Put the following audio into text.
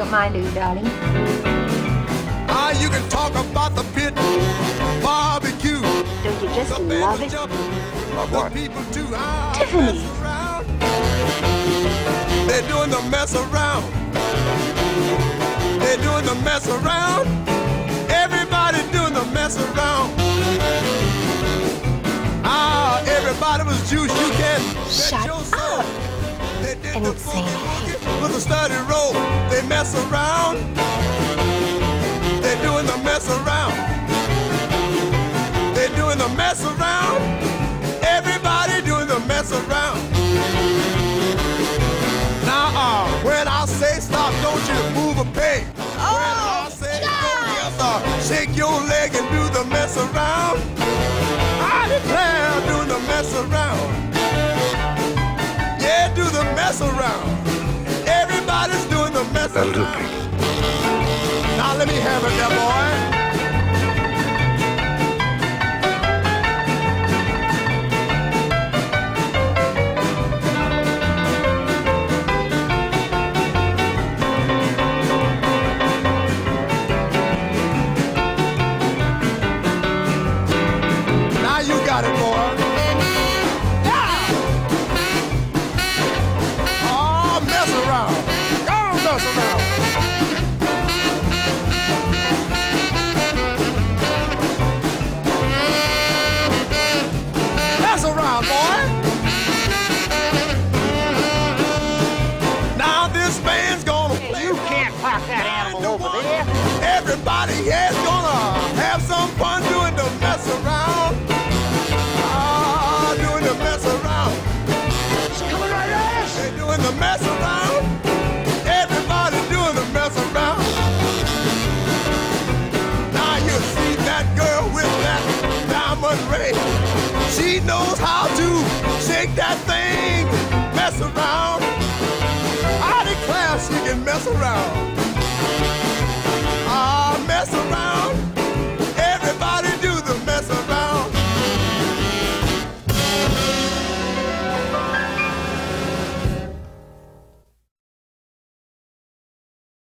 don't mind, do you, darling? You can talk about the pit, barbecue. Don't you just love it? Love what? Tiffany. They're doing the mess around. They're doing the mess around. Everybody doing the mess around. Everybody was juice. You can Shut up and say anything. With a study roll, they mess around. They're doing the mess around. They're doing the mess around. Everybody doing the mess around. Now, when I say stop, don't you move a peg. When I say go, yes, shake your leg and do the mess around. I declare, doing the mess around. Yeah, do the mess around. Everybody's doing the mess That'll do, around. Pink. Now let me have it, that boy. Now you got it, boy. Yeah! Oh, mess around. Go on, mess around. Mess around, boy. Now this band's gonna play. You can't park that animal over there. Everybody here's gonna have some fun doing the mess around. Doing the mess around. It's coming right at us. They're doing the mess around. Everybody doing the mess around. Now you see that girl with that diamond ring. She knows how to shake that thing, mess around. I declare she can mess around.